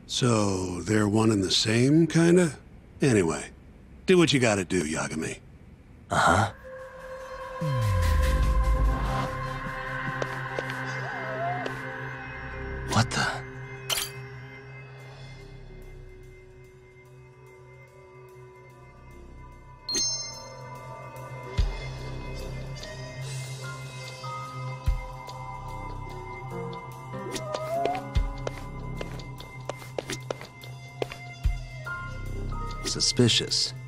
So, they're one and the same, kinda? Anyway, do what you gotta do, Yagami. Uh-huh. What the? Suspicious.